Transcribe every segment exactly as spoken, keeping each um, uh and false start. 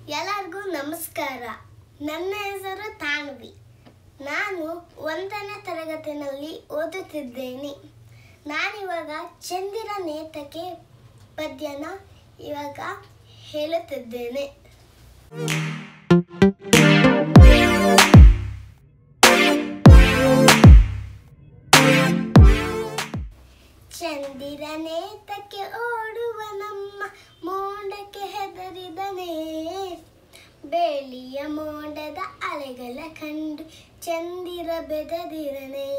ಎಲ್ಲರಿಗೂ ನಮಸ್ಕಾರ. ನನ್ನ ಹೆಸರು ತಾನ್ವಿ. ನಾನು ಒಂದನೇ ತರಗತಿಯಲ್ಲಿ ಓದುತ್ತಿದ್ದೇನೆ. ನಾನಿವಾಗ ಚಂದಿರ ನೇತಕ್ಕೆ ಪದ್ಯನ ಇವಾಗ ಹೇಳುತ್ತಿದ್ದೇನೆ. ಚಂದಿರ ನೇತಕ್ಕೆ ಓಡುವ ನಮ್ಮ ಮೋಡಕ್ಕೆ ಹೆದರಿದನೇ, ಬೇಲಿಯ ಮೋಡದ ಅಲೆಗಳ ಕಂಡು ಚಂದಿರ ಬೆದರಿದನೇ.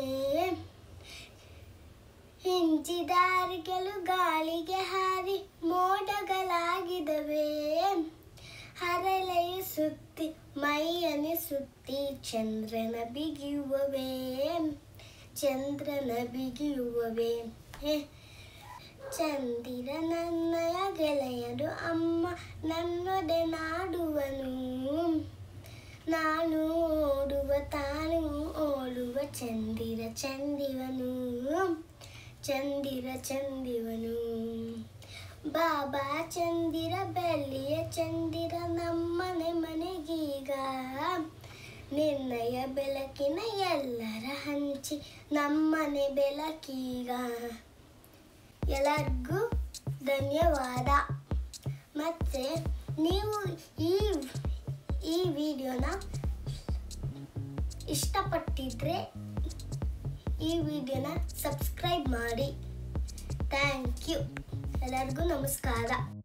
ಹಿಂಚಿದಾರಿಗಳು ಗಾಳಿಗೆ ಹಾರಿ ಮೋಡಗಳಾಗಿದವೆ, ಹರಳೆಯ ಸುತ್ತಿ ಮೈಯನೆ ಸುತ್ತಿ ಚಂದ್ರನ ಬಿಗಿಯುವವೇ, ಚಂದ್ರನ ಬಿಗಿಯುವವೇ. ಚಂದಿರ ನನ್ನಯ ಗೆಳೆಯರು ಅಮ್ಮ ನನ್ನೊಡೆ ನಾಡುವನು, ನಾನು ಓಡುವ ತಾನು ಓಡುವ ಚಂದಿರ ಚಂದಿವನು, ಚಂದಿರ ಚಂದಿವನು. ಬಾಬಾ ಚಂದಿರ ಬೆಳ್ಳಿಯ ಚಂದಿರ ನಮ್ಮನೆ ಮನೆಗೀಗ, ನಿನ್ನಯ ಬೆಳಕಿನ ಎಲ್ಲರ ಹಂಚಿ ನಮ್ಮನೆ ಬೆಳಕೀಗ. ಎಲ್ಲರಿಗೂ ಧನ್ಯವಾದ. ಮತ್ತು ನೀವು ಈ ಈ ವಿಡಿಯೋನ ಇಷ್ಟಪಟ್ಟಿದ್ರೆ ಈ ವಿಡಿಯೋನ ಸಬ್ಸ್ಕ್ರೈಬ್ ಮಾಡಿ. Thank you. ಎಲ್ಲರಿಗೂ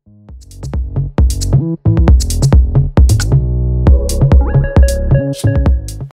ನಮಸ್ಕಾರ.